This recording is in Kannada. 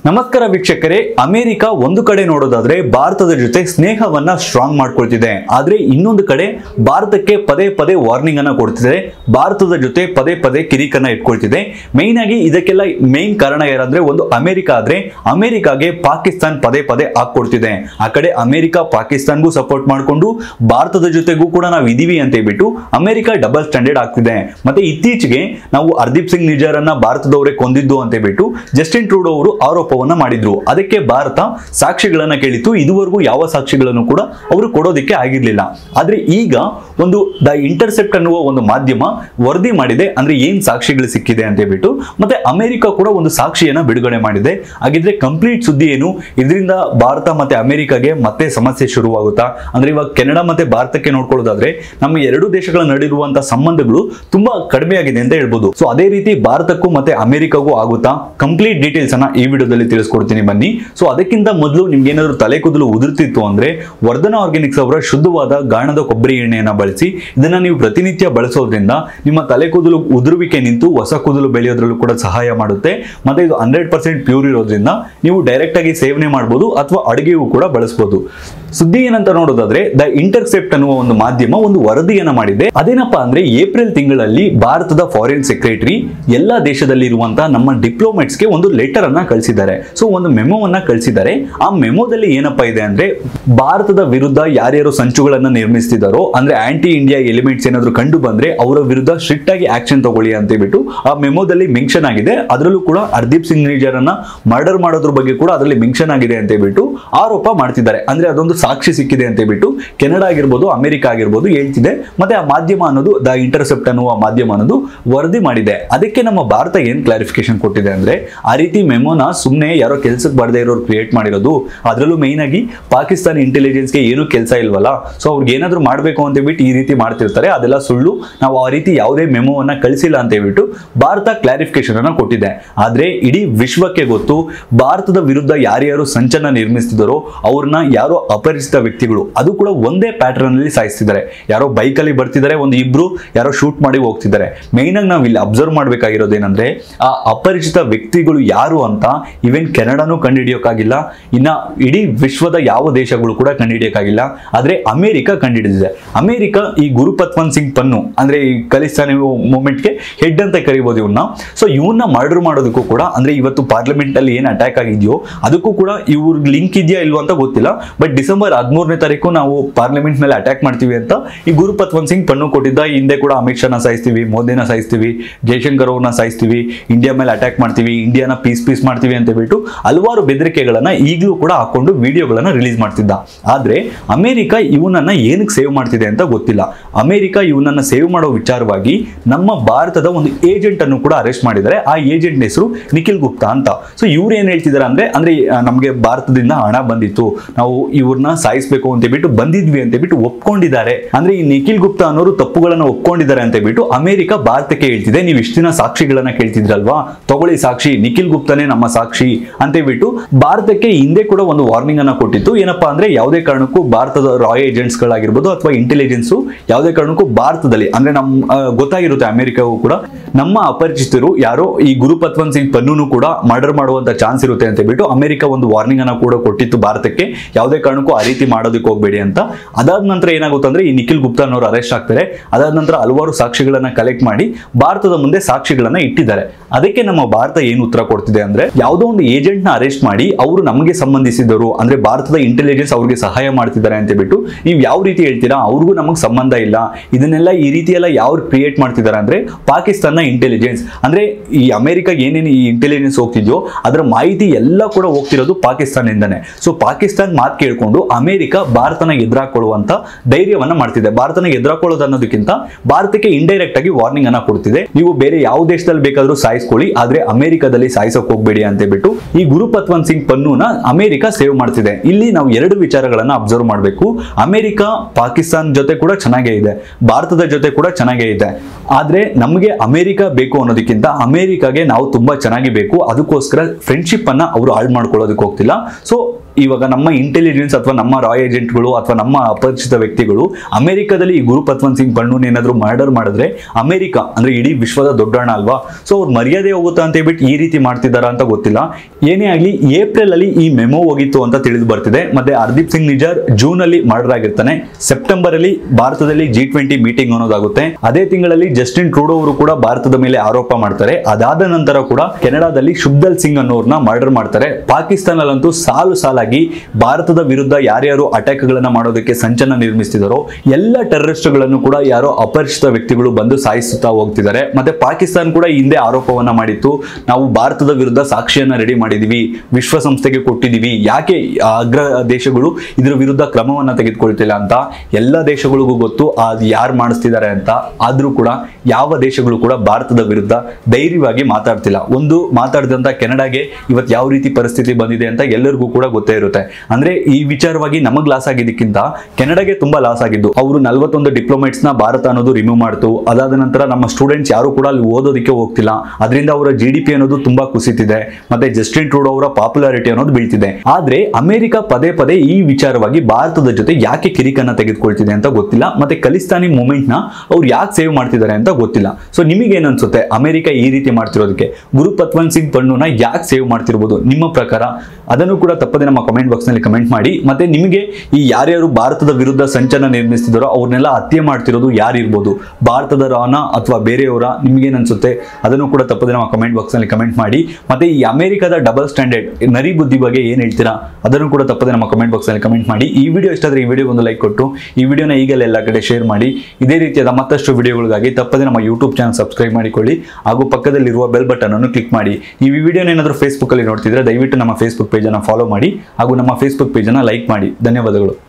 ನಮಸ್ಕಾರ ವೀಕ್ಷಕರೇ, ಅಮೆರಿಕ ಒಂದು ಕಡೆ ನೋಡೋದಾದ್ರೆ ಭಾರತದ ಜೊತೆ ಸ್ನೇಹವನ್ನ ಸ್ಟ್ರಾಂಗ್ ಮಾಡ್ಕೊಳ್ತಿದೆ. ಆದ್ರೆ ಇನ್ನೊಂದು ಕಡೆ ಭಾರತಕ್ಕೆ ಪದೇ ಪದೇ ವಾರ್ನಿಂಗ್ ಅನ್ನ ಕೊಡ್ತಿದೆ. ಭಾರತದ ಜೊತೆ ಪದೇ ಪದೇ ಕಿರಿಕನ್ನ ಇಟ್ಕೊಳ್ತಿದೆ. ಮೈನ್ ಆಗಿ ಇದಕ್ಕೆಲ್ಲ ಮೈನ್ ಕಾರಣ ಯಾರಂದ್ರೆ ಒಂದು ಅಮೆರಿಕ ಆದ್ರೆ ಅಮೆರಿಕಾಗೆ ಪಾಕಿಸ್ತಾನ್ ಪದೇ ಪದೇ ಹಾಕೊಡ್ತಿದೆ. ಆ ಕಡೆ ಅಮೆರಿಕ ಪಾಕಿಸ್ತಾನ್ಗೂ ಸಪೋರ್ಟ್ ಮಾಡ್ಕೊಂಡು ಭಾರತದ ಜೊತೆಗೂ ಕೂಡ ನಾವು ಇದೀವಿ ಅಂತ ಹೇಳ್ಬಿಟ್ಟು ಅಮೆರಿಕ ಡಬಲ್ ಸ್ಟ್ಯಾಂಡರ್ಡ್ ಆಗ್ತಿದೆ. ಮತ್ತೆ ಇತ್ತೀಚೆಗೆ ನಾವು ಹರ್ದೀಪ್ ಸಿಂಗ್ ನಿಜಾರನ್ನ ಭಾರತದವರೇ ಕೊಂದಿದ್ದು ಅಂತ ಹೇಳ್ಬಿಟ್ಟು ಜಸ್ಟಿನ್ ಟ್ರೂಡೋ ಅವರು ಆರೋಪವನ್ನ ಮಾಡಿದ್ರು. ಅದಕ್ಕೆ ಭಾರತ ಸಾಕ್ಷಿಗಳನ್ನ ಕೇಳಿತ್ತು. ಇದುವರೆಗೂ ಯಾವ ಸಾಕ್ಷಿಗಳನ್ನು ಕೂಡ ಅವರು ಕೊಡೋದಕ್ಕೆ ಆಗಿರ್ಲಿಲ್ಲ. ಆದ್ರೆ ಈಗ ಒಂದು ದ ಇಂಟರ್ಸೆಪ್ಟ್ ಅನ್ನುವ ಒಂದು ಮಾಧ್ಯಮ ವರದಿ ಮಾಡಿದೆ, ಅಂದ್ರೆ ಏನ್ ಸಾಕ್ಷಿಗಳು ಸಿಕ್ಕಿದೆ ಅಂತ ಹೇಳ್ಬಿಟ್ಟು. ಮತ್ತೆ ಅಮೆರಿಕ ಕೂಡ ಒಂದು ಸಾಕ್ಷಿಯನ್ನ ಬಿಡುಗಡೆ ಮಾಡಿದೆ. ಹಾಗಿದ್ರೆ ಕಂಪ್ಲೀಟ್ ಸುದ್ದಿ ಏನು, ಇದರಿಂದ ಭಾರತ ಮತ್ತೆ ಅಮೆರಿಕಾಗೆ ಮತ್ತೆ ಸಮಸ್ಯೆ ಶುರುವಾಗುತ್ತಾ? ಅಂದ್ರೆ ಇವಾಗ ಕೆನಡಾ ಮತ್ತೆ ಭಾರತಕ್ಕೆ ನೋಡ್ಕೊಳ್ಳೋದಾದ್ರೆ ನಮ್ಮ ಎರಡು ದೇಶಗಳ ನಡುವಿರುವಂತಹ ಸಂಬಂಧಗಳು ತುಂಬಾ ಕಡಿಮೆ ಆಗಿದೆ ಅಂತ ಹೇಳ್ಬೋದು. ಸೊ ಅದೇ ರೀತಿ ಭಾರತಕ್ಕೂ ಮತ್ತೆ ಅಮೆರಿಕಾಗೂ ಆಗುತ್ತಾ? ಕಂಪ್ಲೀಟ್ ಡೀಟೇಲ್ಸ್ ಅನ್ನ ಈ ವಿಡಿಯೋದಲ್ಲಿ ತಿಳಿಸ್ಕೊಡ್ತೀನಿ ಬನ್ನಿ. ಸೊ ಅದಕ್ಕಿಂತ ಮೊದಲು ನಿಮ್ಗೆ ಏನಾದ್ರು ತಲೆ ಕೂದಲು ಉದುರ್ತಿತ್ತು ಅಂದ್ರೆ ವರ್ಧನ ಆರ್ಗ್ಯಾನಿಕ್ಸ್ ಅವರ ಶುದ್ಧವಾದ ಗಾಣದ ಕೊಬ್ಬರಿ ಎಣ್ಣೆಯನ್ನ ಬಳಸಿ ಇದನ್ನ ನೀವು ಪ್ರತಿನಿತ್ಯ ಬಳಸೋದ್ರಿಂದ ನಿಮ್ಮ ತಲೆ ಕೂದಲು ಉದುರುವಿಕೆ ನಿಂತು ಹೊಸ ಕೂದಲು ಬೆಳೆಯೋದ್ರಲ್ಲೂ ಕೂಡ ಸಹಾಯ ಮಾಡುತ್ತೆ. ಮತ್ತೆ ಇದು 100% ಪ್ಯೂರ್ ಇರೋದ್ರಿಂದ ನೀವು ಡೈರೆಕ್ಟ್ ಆಗಿ ಸೇವನೆ ಮಾಡಬಹುದು ಅಥವಾ ಅಡುಗೆಗೂ ಕೂಡ ಬಳಸಬಹುದು. ಸುದ್ದಿ ಏನಂತ ನೋಡೋದಾದ್ರೆ ದ ಇಂಟರ್ಸೆಪ್ಟ್ ಅನ್ನುವ ಒಂದು ಮಾಧ್ಯಮ ಒಂದು ವರದಿಯನ್ನ ಮಾಡಿದೆ. ಅದೇನಪ್ಪಾ ಅಂದ್ರೆ ಏಪ್ರಿಲ್ ತಿಂಗಳಲ್ಲಿ ಭಾರತದ ಫಾರಿನ್ ಸೆಕ್ರೆಟರಿ ಎಲ್ಲಾ ದೇಶದಲ್ಲಿ ಇರುವಂತಹ ನಮ್ಮ ಡಿಪ್ಲೊಮೆಟ್ಸ್ಗೆ ಒಂದು ಲೆಟರ್ ಅನ್ನ ಕಳಿಸಿದ್ದಾರೆ. ಸೊ ಒಂದು ಮೆಮೋವನ್ನ ಕಳಿಸಿದ್ದಾರೆ. ಆ ಮೆಮೋದಲ್ಲಿ ಏನಪ್ಪಾ ಇದೆ ಅಂದ್ರೆ ಭಾರತದ ವಿರುದ್ಧ ಯಾರ್ಯಾರು ಸಂಚುಗಳನ್ನ ನಿರ್ಮಿಸ್ತಿದಾರೋ ಅಂದ್ರೆ ಆಂಟಿ ಇಂಡಿಯಾ ಎಲಿಮೆಂಟ್ಸ್ ಏನಾದ್ರು ಕಂಡು ಬಂದ್ರೆ ಅವರ ವಿರುದ್ಧ ಸ್ಟ್ರಿಕ್ಟ್ ಆಗಿ ಆಕ್ಷನ್ ತಗೊಳ್ಳಿ ಅಂತ ಹೇಳ್ಬಿಟ್ಟು ಆ ಮೆಮೋದಲ್ಲಿ ಮೆನ್ಷನ್ ಆಗಿದೆ. ಅದರಲ್ಲೂ ಕೂಡ ಹರ್ದೀಪ್ ಸಿಂಗ್ ನಿಜಾರನ್ನ ಮರ್ಡರ್ ಮಾಡೋದ್ರ ಬಗ್ಗೆ ಕೂಡ ಅದರಲ್ಲಿ ಮೆನ್ಷನ್ ಆಗಿದೆ ಅಂತ ಹೇಳ್ಬಿಟ್ಟು ಆರೋಪ ಮಾಡ್ತಿದ್ದಾರೆ. ಅಂದ್ರೆ ಅದೊಂದು ಸಾಕ್ಷಿ ಸಿಕ್ಕಿದೆ ಅಂತ ಹೇಳ್ಬಿಟ್ಟು ಕೆನಡಾ ಆಗಿರ್ಬೋದು ಅಮೆರಿಕ ಆಗಿರ್ಬೋದು ಹೇಳ್ತಿದೆ. ಮತ್ತೆ ಆ ಮಾಧ್ಯಮ ಅನ್ನೋದು ದ ಇಂಟರ್ಸೆಪ್ಟ್ ಅನ್ನುವ ಮಾಧ್ಯಮ ಅನ್ನೋದು ವರದಿ ಮಾಡಿದೆ. ಅದಕ್ಕೆ ನಮ್ಮ ಭಾರತ ಏನ್ ಕ್ಲಾರಿಫಿಕೇಶನ್ ಕೊಟ್ಟಿದೆ ಅಂದ್ರೆ ಆ ರೀತಿ ಮೆಮೋನ ಸುಮ್ಮನೆ ಯಾರೋ ಕೆಲ್ಸಕ್ಕೆ ಬಾರದೇ ಇರೋರು ಕ್ರಿಯೇಟ್ ಮಾಡಿರೋದು. ಅದರಲ್ಲೂ ಮೈನ್ ಆಗಿ ಪಾಕಿಸ್ತಾನ ಇಂಟೆಲಿಜೆನ್ಸ್ಗೆ ಏನು ಕೆಲಸ ಇಲ್ವಲ್ಲ, ಸೊ ಅವ್ರಿಗೆ ಏನಾದ್ರು ಮಾಡಬೇಕು ಅಂತ ಹೇಳ್ಬಿಟ್ಟು ಈ ರೀತಿ ಮಾಡ್ತಿರ್ತಾರೆ. ಅದೆಲ್ಲ ಸುಳ್ಳು, ನಾವು ಆ ರೀತಿ ಯಾವುದೇ ಮೆಮೋವನ್ನ ಕಳಿಸಿಲ್ಲ ಅಂತ ಹೇಳ್ಬಿಟ್ಟು ಭಾರತ ಕ್ಲಾರಿಫಿಕೇಶನ್ ಅನ್ನ ಕೊಟ್ಟಿದೆ. ಆದ್ರೆ ಇಡೀ ವಿಶ್ವಕ್ಕೆ ಗೊತ್ತು ಭಾರತದ ವಿರುದ್ಧ ಯಾರ್ಯಾರು ಸಂಚನ್ನ ನಿರ್ಮಿಸ್ತಿದಾರೋ ಅವ್ರನ್ನ ಯಾರೋ ಅಪರಿಚಿತ ವ್ಯಕ್ತಿಗಳು ಅದು ಕೂಡ ಒಂದೇ ಪ್ಯಾಟರ್ನ್ ಅಲ್ಲಿ ಸಾಯಿಸ್ತಿದ್ದಾರೆ. ಯಾರೋ ಬೈಕ್ ಅಲ್ಲಿ ಬರ್ತಿದ್ದಾರೆ, ಒಂದು ಇಬ್ರು ಯಾರೋ ಶೂಟ್ ಮಾಡಿ ಹೋಗ್ತಿದ್ದಾರೆ. ಮೈನ್ ಆಗಿ ನಾವು ಇಲ್ಲಿ ಅಬ್ಸರ್ವ್ ಮಾಡ್ಬೇಕಾಗಿರೋದೇನಂದ್ರೆ ಆ ಅಪರಿಚಿತ ವ್ಯಕ್ತಿಗಳು ಯಾರು ಅಂತ ಈವನ್ ಕೆನಡಾನು ಕಂಡುಹಿಡಿಯೋಕ್ಕಾಗಿಲ್ಲ, ಇನ್ನ ಇಡೀ ವಿಶ್ವದ ಯಾವ ದೇಶಗಳು ಕೂಡ ಕಂಡುಹಿಡಿಯೋಕ್ಕಾಗಿಲ್ಲ. ಆದ್ರೆ ಅಮೆರಿಕ ಕಂಡುಹಿಡಿದಿದೆ. ಅಮೆರಿಕ ಈ ಗುರುಪತ್ವಂತ್ ಸಿಂಗ್ ಪನ್ನು ಅಂದ್ರೆ ಈ ಖಲಿಸ್ತಾನಿ ಮೂವ್ಮೆಂಟ್ಗೆ ಹೆಡ್ ಅಂತ ಕರೀಬಹುದು ಇವನ್ನ. ಸೊ ಇವನ್ನ ಮರ್ಡರ್ ಮಾಡೋದಕ್ಕೂ ಕೂಡ ಅಂದ್ರೆ ಇವತ್ತು ಪಾರ್ಲಿಮೆಂಟ್ ಅಲ್ಲಿ ಏನ್ ಅಟ್ಯಾಕ್ ಆಗಿದೆಯೋ ಅದಕ್ಕೂ ಕೂಡ ಇವ್ರಿಗೆ ಲಿಂಕ್ ಇದೆಯಾ ಇಲ್ವಾ ಅಂತ ಗೊತ್ತಿಲ್ಲ. ಬಟ್ ಡಿಸೆಂಬರ್ 13ನೇ ತಾರೀಕು ನಾವು ಪಾರ್ಲಿಮೆಂಟ್ ಮೇಲೆ ಅಟ್ಯಾಕ್ ಮಾಡ್ತೀವಿ ಅಂತ ಈ ಗುರುಪತ್ವಂತ್ ಸಿಂಗ್ ಪನ್ನು ಕೊಟ್ಟಿದ್ದ. ಹಿಂದೆ ಕೂಡ ಅಮಿತ್ ಶಾನ ಸಾಯಿಸ್ತೀವಿ, ಮೋದಿನ ಸಾಯಿಸ್ತೀವಿ, ಜಯಶಂಕರ್ ಅವ್ರನ್ನ ಸಾಯಿಸ್ತೀವಿ, ಇಂಡಿಯಾ ಮೇಲೆ ಅಟ್ಯಾಕ್ ಮಾಡ್ತೀವಿ, ಇಂಡಿಯಾನ ಪೀಸ್ ಮಾಡ್ತೀವಿ ಅಂತ ಹೇಳ್ಬಿಟ್ಟು ಹಲವಾರು ಬೆದರಿಕೆಗಳನ್ನ ಈಗಲೂ ಕೂಡ ಹಾಕೊಂಡು ವಿಡಿಯೋಗಳನ್ನ ರಿಲೀಸ್ ಮಾಡ್ತಿದ್ದ. ಆದ್ರೆ ಅಮೆರಿಕ ಇವನನ್ನ ಏನಕ್ಕೆ ಸೇವ್ ಮಾಡ್ತಿದೆ ಅಂತ ಗೊತ್ತಿಲ್ಲ. ಅಮೆರಿಕ ಇವನನ್ನ ಸೇವ್ ಮಾಡೋ ವಿಚಾರವಾಗಿ ನಮ್ಮ ಭಾರತದ ಒಂದು ಏಜೆಂಟ್ ಅನ್ನು ಕೂಡ ಅರೆಸ್ಟ್ ಮಾಡಿದ್ದಾರೆ. ಆ ಏಜೆಂಟ್ ಹೆಸರು ನಿಖಿಲ್ ಗುಪ್ತಾ ಅಂತ. ಸೊ ಇವ್ರು ಏನ್ ಹೇಳ್ತಿದಾರೆ ಅಂದ್ರೆ ನಮ್ಗೆ ಭಾರತದಿಂದ ಹಣ ಬಂದಿತ್ತು, ನಾವು ಇವ್ರನ್ನ ಸಾಯಿಸ್ಬೇಕು ಅಂತ ಹೇಳ್ಬಿಟ್ಟು ಬಂದಿದ್ವಿ ಅಂತ ಹೇಳ್ಬಿಟ್ಟು ಒಪ್ಕೊಂಡಿದ್ದಾರೆ. ಅಂದ್ರೆ ಈ ನಿಖಿಲ್ ಗುಪ್ತಾ ಅನ್ನೋರು ತಪ್ಪುಗಳನ್ನ ಒಪ್ಕೊಂಡಿದ್ದಾರೆ ಅಂತ ಹೇಳ್ಬಿಟ್ಟು ಅಮೆರಿಕ ಭಾರತಕ್ಕೆ ಹೇಳ್ತಿದೆ, ನೀವು ಇಷ್ಟು ದಿನ ಸಾಕ್ಷಿಗಳನ್ನ ಕೇಳ್ತಿದ್ರಲ್ವಾ, ತಗೊಳ್ಳಿ ಸಾಕ್ಷಿ, ನಿಖಿಲ್ ಗುಪ್ತಾನೇ ನಮ್ಮ ಸಾಕ್ಷಿ ಅಂತ ಹೇಳ್ಬಿಟ್ಟು ಭಾರತಕ್ಕೆ ಹಿಂದೆ ಕೂಡ ಒಂದು ವಾರ್ನಿಂಗ್ ಅನ್ನ ಕೊಟ್ಟಿತ್ತು. ಏನಪ್ಪಾ ಅಂದ್ರೆ ಯಾವುದೇ ಕಾರಣಕ್ಕೂ ಭಾರತದ ರಾಯ್ ಏಜೆಂಟ್ಸ್ ಗಳಾಗಿರ್ಬೋದು ಅಥವಾ ಇಂಟೆಲಿಜೆನ್ಸ್ ಯಾವುದೇ ಕಾರಣಕ್ಕೂ ಭಾರತದಲ್ಲಿ ಅಂದ್ರೆ ಗೊತ್ತಾಗಿರುತ್ತೆ ಅಮೆರಿಕವೂ ಕೂಡ ನಮ್ಮ ಅಪರಿಚಿತರು ಯಾರೋ ಈ ಗುರುಪತ್ವಂತ್ ಸಿಂಗ್ ಪನ್ನು ಕೂಡ ಮರ್ಡರ್ ಮಾಡುವಂತ ಚಾನ್ಸ್ ಇರುತ್ತೆ ಅಂತ ಹೇಳ್ಬಿಟ್ಟು ಅಮೆರಿಕ ಒಂದು ವಾರ್ನಿಂಗ್ ಅನ್ನ ಕೂಡ ಕೊಟ್ಟಿತ್ತು ಭಾರತಕ್ಕೆ, ಯಾವುದೇ ಕಾರಣಕ್ಕೂ ಆ ರೀತಿ ಮಾಡೋದಕ್ಕೆ ಹೋಗ್ಬೇಡಿ ಅಂತ. ಅದಾದ ನಂತರ ಏನಾಗುತ್ತೆ ಅಂದ್ರೆ ಈ ನಿಖಿಲ್ ಗುಪ್ತಾ ಅನ್ನೋರು ಅರೆಸ್ಟ್ ಆಗ್ತಾರೆ. ಅದಾದ ನಂತರ ಹಲವಾರು ಸಾಕ್ಷಿಗಳನ್ನ ಕಲೆಕ್ಟ್ ಮಾಡಿ ಭಾರತದ ಮುಂದೆ ಸಾಕ್ಷಿಗಳನ್ನ ಇಟ್ಟಿದ್ದಾರೆ. ಅದಕ್ಕೆ ನಮ್ಮ ಭಾರತ ಏನು ಉತ್ತರ ಕೊಡ್ತಿದೆ ಅಂದ್ರೆ ಯಾವುದೋ ಒಂದು ಏಜೆಂಟ್ ನ ಅರೆಸ್ಟ್ ಮಾಡಿ ಅವರು ನಮಗೆ ಸಂಬಂಧಿಸಿದವರು ಅಂದ್ರೆ ಭಾರತದ ಇಂಟೆಲಿಜೆನ್ಸ್ ಅವ್ರಿಗೆ ಸಹಾಯ ಮಾಡ್ತಿದ್ದಾರೆ ಅಂತ ಹೇಳ್ಬಿಟ್ಟು ನೀವು ಯಾವ ರೀತಿ ಹೇಳ್ತೀರಾ, ಅವ್ರಿಗೂ ನಮಗೆ ಸಂಬಂಧ ಇಲ್ಲ. ಇದನ್ನೆಲ್ಲ ಈ ರೀತಿ ಎಲ್ಲ ಯಾವ ಕ್ರಿಯೇಟ್ ಮಾಡ್ತಿದ್ದಾರೆ ಅಂದ್ರೆ ಪಾಕಿಸ್ತಾನ ಇಂಟೆಲಿಜೆನ್ಸ್ ಅಂದ್ರೆ ಈ ಅಮೆರಿಕ ಏನೇನು ಈ ಇಂಟೆಲಿಜೆನ್ಸ್ ಹೋಗ್ತಿದ್ಯೋ ಅದರ ಮಾಹಿತಿ ಎಲ್ಲ ಕೂಡ ಹೋಗ್ತಿರೋದು ಪಾಕಿಸ್ತಾನದಿಂದಾನೆ. ಸೊ ಪಾಕಿಸ್ತಾನ ಮಾತು ಕೇಳ್ಕೊಂಡು ಅಮೆರಿಕ ಭಾರತನ ಎದುರಾಕೊಳ್ಳುವಂತ ಧೈರ್ಯವನ್ನ ಮಾಡ್ತಿದೆ. ಭಾರತನ ಎದುರಾಕೊಳ್ಳೋದು ಅನ್ನೋದಕ್ಕಿಂತ ಭಾರತಕ್ಕೆ ಇಂಡೈರೆಕ್ಟ್ ಆಗಿ ವಾರ್ನಿಂಗ್ ಅನ್ನ ಕೊಡ್ತಿದೆ, ನೀವು ಬೇರೆ ಯಾವ ದೇಶದಲ್ಲಿ ಬೇಕಾದ್ರೂ ಸಾಯಿಸ್ಕೊಳ್ಳಿ ಆದ್ರೆ ಅಮೆರಿಕದಲ್ಲಿ ಸಾಯಿಸೋಕೆ ಹೋಗ್ಬೇಡಿ ಅಂತ ಹೇಳ್ಬಿಟ್ಟು ಈ ಗುರುಪತ್ವಂತ್ ಸಿಂಗ್ ಪನ್ನುನ ಅಮೆರಿಕ ಸೇವ್ ಮಾಡ್ತಿದೆ. ಇಲ್ಲಿ ನಾವು ಎರಡು ವಿಚಾರಗಳನ್ನ ಅಬ್ಸರ್ವ್ ಮಾಡಬೇಕು. ಅಮೆರಿಕ ಪಾಕಿಸ್ತಾನ ಜೊತೆ ಕೂಡ ಚೆನ್ನಾಗೇ ಇದೆ, ಭಾರತದ ಜೊತೆ ಕೂಡ ಚೆನ್ನಾಗೇ ಇದೆ. ಆದ್ರೆ ನಮಗೆ ಅಮೆರಿಕ ಬೇಕು ಅನ್ನೋದಕ್ಕಿಂತ ಅಮೆರಿಕಾಗೆ ನಾವು ತುಂಬಾ ಚೆನ್ನಾಗಿ ಬೇಕು, ಅದಕ್ಕೋಸ್ಕರ ಫ್ರೆಂಡ್ಶಿಪ್ ಅನ್ನ ಅವರು ಹಾಳು ಮಾಡ್ಕೊಳ್ಳೋದಕ್ಕೆ ಹೋಗ್ತಿಲ್ಲ. ಸೊ ಇವಾಗ ನಮ್ಮ ಇಂಟೆಲಿಜೆನ್ಸ್ ಅಥವಾ ನಮ್ಮ ರಾ ಏಜೆಂಟ್ಗಳು ಅಥವಾ ನಮ್ಮ ಅಪರಿಚಿತ ವ್ಯಕ್ತಿಗಳು ಅಮೆರಿಕದಲ್ಲಿ ಈ ಗುರು ಪತ್ವಂತ್ ಸಿಂಗ್ ಪನ್ನೂನ್ ಏನಾದ್ರು ಮರ್ಡರ್ ಮಾಡಿದ್ರೆ ಅಮೆರಿಕ ಅಂದ್ರೆ ಇಡೀ ವಿಶ್ವದ ದೊಡ್ಡಣ್ಣ ಅಲ್ವಾ, ಸೊ ಅವ್ರ ಮರ್ಯಾದೆ ಹೋಗುತ್ತಾ ಅಂತ ಹೇಳ್ಬಿಟ್ಟು ಈ ರೀತಿ ಮಾಡ್ತಿದಾರ ಅಂತ ಗೊತ್ತಿಲ್ಲ. ಏನೇ ಆಗ್ಲಿ ಏಪ್ರಿಲ್ ಅಲ್ಲಿ ಈ ಮೆಮೊ ಹೋಗಿತ್ತು ಅಂತ ತಿಳಿದು ಬರ್ತಿದೆ. ಮತ್ತೆ ಹರ್ದೀಪ್ ಸಿಂಗ್ ನಿಜಾರ್ ಜೂನ್ ಅಲ್ಲಿ ಮರ್ಡರ್ ಆಗಿರ್ತಾನೆ. ಸೆಪ್ಟೆಂಬರ್ ಅಲ್ಲಿ ಭಾರತದಲ್ಲಿ G20 ಮೀಟಿಂಗ್ ಅನ್ನೋದಾಗುತ್ತೆ. ಅದೇ ತಿಂಗಳಲ್ಲಿ ಜಸ್ಟಿನ್ ಟ್ರೂಡೋ ಅವರು ಕೂಡ ಭಾರತದ ಮೇಲೆ ಆರೋಪ ಮಾಡ್ತಾರೆ. ಅದಾದ ನಂತರ ಕೂಡ ಕೆನಡಾದಲ್ಲಿ ಶುಭ್ದಲ್ ಸಿಂಗ್ ಅನ್ನೋರ್ನ ಮರ್ಡರ್ ಮಾಡ್ತಾರೆ. ಪಾಕಿಸ್ತಾನಲ್ಲಂತೂ ಸಾಲಾಗಿ ಭಾರತದ ವಿರುದ್ಧ ಯಾರ್ಯಾರು ಅಟ್ಯಾಕ್ ಗಳನ್ನ ಮಾಡೋದಕ್ಕೆ ಸಂಚನ ನಿರ್ಮಿಸ್ತಿದಾರೋ ಎಲ್ಲ ಟೆರರಿಸ್ಟ್ ಗಳನ್ನು ಕೂಡ ಯಾರೋ ಅಪರಿಚಿತ ವ್ಯಕ್ತಿಗಳು ಬಂದು ಸಾಯಿಸುತ್ತಾ ಹೋಗ್ತಿದ್ದಾರೆ. ಮತ್ತೆ ಪಾಕಿಸ್ತಾನ ಕೂಡ ಹಿಂದೆ ಆರೋಪವನ್ನ ಮಾಡಿತ್ತು, ನಾವು ಭಾರತದ ವಿರುದ್ಧ ಸಾಕ್ಷಿಯನ್ನ ರೆಡಿ ಮಾಡಿದೀವಿ, ವಿಶ್ವಸಂಸ್ಥೆಗೆ ಕೊಟ್ಟಿದೀವಿ, ಯಾಕೆ ಅಗ್ರ ದೇಶಗಳು ಇದ್ರ ವಿರುದ್ಧ ಕ್ರಮವನ್ನ ತೆಗೆದುಕೊಳ್ತಿಲ್ಲ ಅಂತ. ಎಲ್ಲ ದೇಶಗಳಿಗೂ ಗೊತ್ತು ಅದು ಯಾರು ಮಾಡಿಸ್ತಿದ್ದಾರೆ ಅಂತ. ಆದ್ರೂ ಕೂಡ ಯಾವ ದೇಶಗಳು ಕೂಡ ಭಾರತದ ವಿರುದ್ಧ ಧೈರ್ಯವಾಗಿ ಮಾತಾಡ್ತಿಲ್ಲ. ಒಂದು ಮಾತಾಡಿದಂತ ಕೆನಡಾಗೆ ಇವತ್ತು ಯಾವ ರೀತಿ ಪರಿಸ್ಥಿತಿ ಬಂದಿದೆ ಅಂತ ಎಲ್ಲರಿಗೂ ಕೂಡ ಗೊತ್ತೇ ಇರುತ್ತೆ. ಅಂದ್ರೆ ಈ ವಿಚಾರವಾಗಿ ನಮಗ್ ಲಾಸ್ ಆಗಿದ್ದಕ್ಕಿಂತ ಕೆನಡಾಗೆ ತುಂಬಾ ಲಾಸ್ ಆಗಿದ್ದು. ಅವರು 41 ಡಿಪ್ಲೊಮೇಟ್ಸ್ ನ ಭಾರತ ಅನ್ನೋದು ರಿಮೂವ್ ಮಾಡ್ತು. ಅದಾದ ನಂತರ ನಮ್ಮ ಸ್ಟೂಡೆಂಟ್ಸ್ ಯಾರು ಕೂಡ ಅಲ್ಲಿ ಓದೋದಕ್ಕೆ ಹೋಗ್ತಿಲ್ಲ. ಅದರಿಂದ ಅವರ GDP ಅನ್ನೋದು ತುಂಬಾ ಕುಸಿತಿದೆ. ಮತ್ತೆ ಜಸ್ಟಿನ್ ಟ್ರೂಡೋ ಅವರ ಪಾಪ್ಯುಲಾರಿಟಿ ಅನ್ನೋದು ಬೀಳ್ತಿದೆ. ಆದ್ರೆ ಅಮೆರಿಕ ಪದೇ ಪದೇ ಈ ವಿಚಾರವಾಗಿ ಭಾರತದ ಜೊತೆ ಯಾಕೆ ಕಿರಿಕನ್ನ ತೆಗೆದುಕೊಳ್ತಿದೆ ಅಂತ ಗೊತ್ತಿಲ್ಲ. ಮತ್ತೆ ಖಲಿಸ್ತಾನಿ ಮೂವ್ಮೆಂಟ್ ನ ಅವ್ರು ಯಾಕೆ ಸೇವ್ ಮಾಡ್ತಿದ್ದಾರೆ ಅಂತ ಗೊತ್ತಿಲ್ಲ. ಸೊ ನಿಮಗೆ ಏನ್ ಅನ್ಸುತ್ತೆ ಅಮೆರಿಕ ಈ ರೀತಿ ಮಾಡ್ತಿರೋದಕ್ಕೆ? ಗುರು ಪತ್ವಂತ್ ಸಿಂಗ್ ಪನ್ನೂನ ಯಾಕೆ ಸೇವ್ ಮಾಡ್ತಿರ್ಬೋದು ನಿಮ್ಮ ಪ್ರಕಾರ? ಅದನ್ನು ಕೂಡ ತಪ್ಪದೆ ನಮ್ಮ ಕಮೆಂಟ್ ಬಾಕ್ಸ್ ನಲ್ಲಿ ಕಮೆಂಟ್ ಮಾಡಿ. ಮತ್ತೆ ನಿಮಗೆ ಈ ಯಾರ್ಯಾರು ಭಾರತದ ವಿರುದ್ಧ ಸಂಚನ ನಿರ್ಮಿಸ್ತಿದಾರೋ ಅವ್ರನ್ನೆಲ್ಲ ಹತ್ಯೆ ಮಾಡ್ತಿರೋದು ಯಾರಿರ್ಬೋದು, ಭಾರತದ ರಾನ ಅಥವಾ ಬೇರೆಯವರ? ನಿಮ್ಗೇನ್ ಅನ್ಸುತ್ತೆ ಅದನ್ನು ಕೂಡ ತಪ್ಪದೆ ನಮ್ಮ ಕಮೆಂಟ್ ಬಾಕ್ಸ್ ನಲ್ಲಿ ಕಮೆಂಟ್ ಮಾಡಿ. ಮತ್ತೆ ಈ ಅಮೆರಿಕದ ಡಬಲ್ ಸ್ಟ್ಯಾಂಡರ್ಡ್ ನರಿ ಬುದ್ಧಿ ಬಗ್ಗೆ ಏನ್ ಹೇಳ್ತೀರಾ ಅದನ್ನು ಕೂಡ ತಪ್ಪದೆ ನಮ್ಮ ಕಮೆಂಟ್ ಬಾಕ್ಸ್ ನಲ್ಲಿ ಕಮೆಂಟ್ ಮಾಡಿ. ಈ ವಿಡಿಯೋ ಇಷ್ಟ ಆದ್ರೆ ಈ ವಿಡಿಯೋ ಒಂದು ಲೈಕ್ ಕೊಟ್ಟು ಈ ವಿಡಿಯೋನ ಈಗಲೇ ಎಲ್ಲ ಕಡೆ ಶೇರ್ ಮಾಡಿ. ಇದೇ ರೀತಿಯಾದ ಮತ್ತಷ್ಟು ವಿಡಿಯೋಗಳಿಗಾಗಿ ತಪ್ಪದೆ ನಮ್ಮ ಯೂಟ್ಯೂಬ್ ಚಾನಲ್ ಸಬ್ಸ್ಕ್ರೈಬ್ ಮಾಡಿಕೊಳ್ಳಿ ಹಾಗೂ ಪಕ್ಕದಲ್ಲಿರುವ ಬೆಲ್ ಬಟನ್ ಅನ್ನು ಕ್ಲಿಕ್ ಮಾಡಿ. ಈ ವಿಡಿಯೋನ ಏನಾದರೂ ಫೇಸ್ಬುಕ್ ಅಲ್ಲಿ ನೋಡ್ತಿದ್ರೆ ದಯವಿಟ್ಟು ನಮ್ಮ ಫೇಸ್ಬುಕ್ ಪೇಜ್ ಅನ್ನು ಫಾಲೋ ಮಾಡಿ ಹಾಗೂ ನಮ್ಮ ಫೇಸ್ಬುಕ್ ಪೇಜ್ ಅನ್ನು ಲೈಕ್ ಮಾಡಿ. ಧನ್ಯವಾದಗಳು.